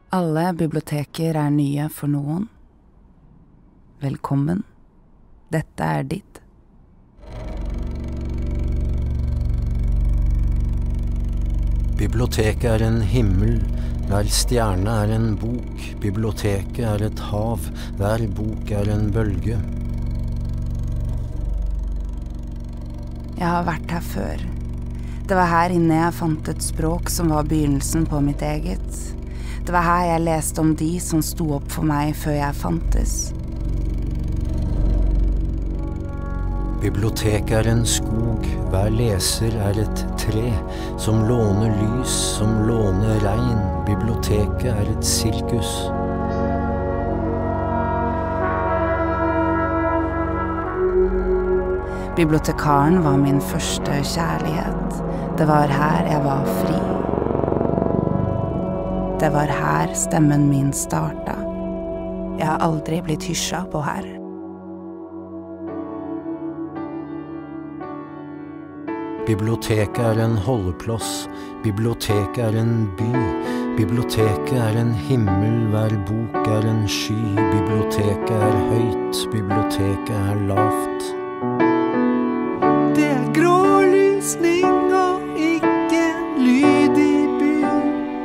Alle biblioteker nye for noen. Velkommen. Dette ditt. Biblioteket en himmel, hver stjerne en bok. Biblioteket et hav, hver bok en bølge. Jeg har vært her før. Det var her inne jeg fant et språk som var begynnelsen på mitt eget. Det var her jeg leste om de som sto opp for meg før jeg fantes. Biblioteket en skog, hver leser et tre, som låner lys, som låner regn. Biblioteket et sirkus. Bibliotekaren var min første kjærlighet. Det var her jeg var fri. Det var her stemmen min starta. Jeg har aldri blitt hysja på her. Biblioteket en holdeplass, biblioteket en by. Biblioteket en himmel, hver bok en sky. Biblioteket høyt, biblioteket lavt. Det grålysning og ikke lyd i byen.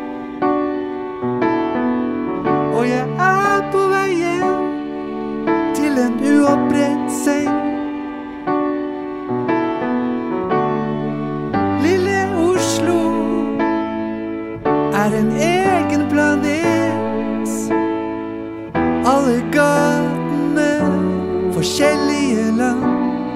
Og jeg på vei hjem til en uopprett seng. Lille Oslo en egen planet. Alle gatene forskjellige land.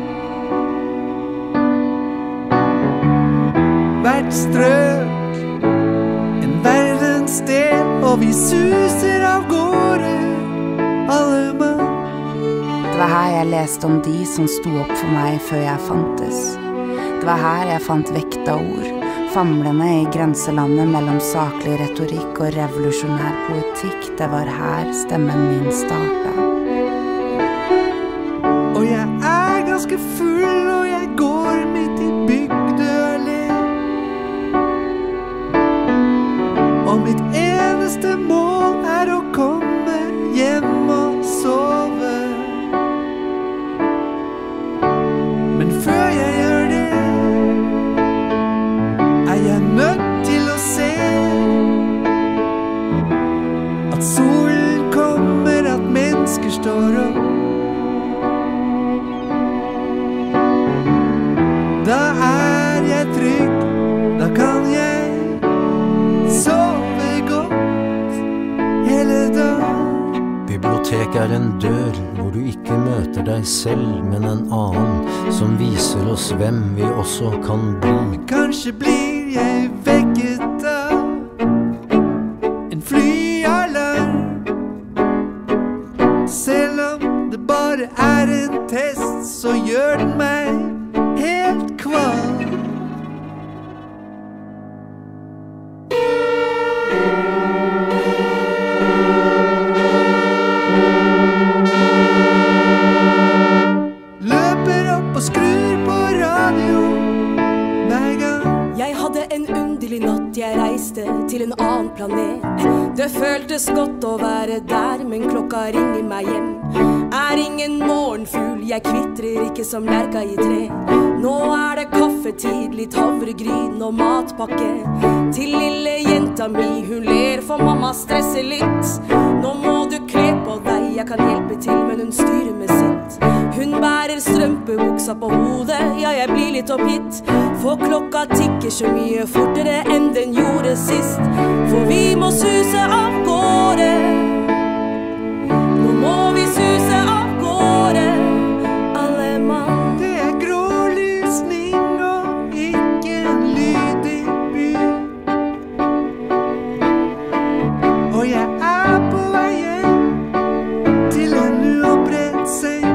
Hvert strøk en verdensdel, og vi suser av gårde, alle mann. Det var her jeg leste om de som sto opp for meg før jeg fantes. Det var her jeg fant vekta ord, famlende i grenselandet mellom saklig retorikk og revolusjonær poetikk. Det var her stemmen min starta. Og jeg ganske full, og jeg går midt i bygde allé. Og mitt eneste mål å komme hjem og sove. Men før jeg gjør det, jeg nødt til å se at solen kommer, at mennesker står opp. Da jeg trygg, da kan jeg sove godt hele dagen. Biblioteket en dør hvor du ikke møter deg selv, men en annen som viser oss hvem vi også kan bli. Men kanskje blir jeg vekket av en flyalarm. Selv om det bare en test, så gjør den meg helt kvalm. Løper opp og skrur på radio hver gang. Jeg hadde en underlig natt, jeg reiste til en annen planet. Det føltes godt å være der, men klokka ringer meg hjem. Ingen morgenfugl, jeg kvitrer ikke som lerka i tre. Nå det kaffetid, litt havregryn og matpakke. Til lille jenta mi, hun ler for mamma stresser litt. Nå må du kle på deg, jeg kan hjelpe til, men hun styrer med sitt. Hun bærer strømpebuksa på hodet, ja jeg blir litt oppgitt. For klokka tikker så mye fortere enn den gjorde sist. For vi må suse av gårde. Nå må vi suse av gårde, alle mann. Det grålysning og ikke en lyd i byen. Og jeg på vei hjem til en uopprett seng.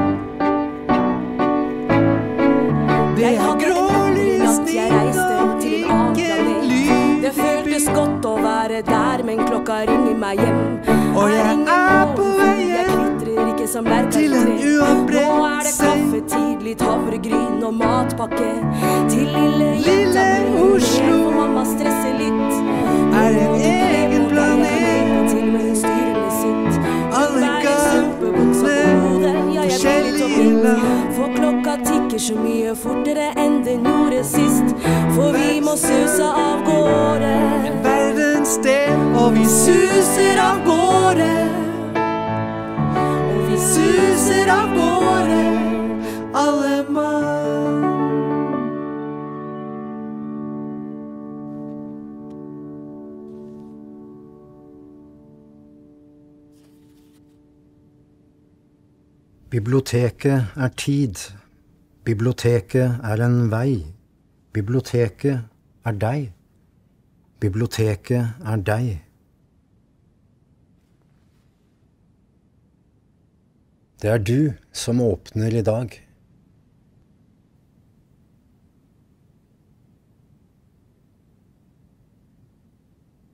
Det grålysning og ikke en lyd i byen. Det føltes godt å være der, men klokka ringer meg hjem. Og jeg på vei jeg hjem kvitrer ikke som lerka i til en tre. Nå uopprett det seng. kaffetid, litt havregryn og matpakke. Til lille Lille jenta mi, Oslo for mamma stresser litt. en egen planet. Til så mye fortere enn den gjorde sist. For vi må suse av gårde. En verdensdel, og vi Suser av gårde. Og vi suser av gårde, alle mann. Biblioteket er tid. Biblioteket er en vei. Biblioteket er deg. Biblioteket er deg. Det er du som åpner i dag.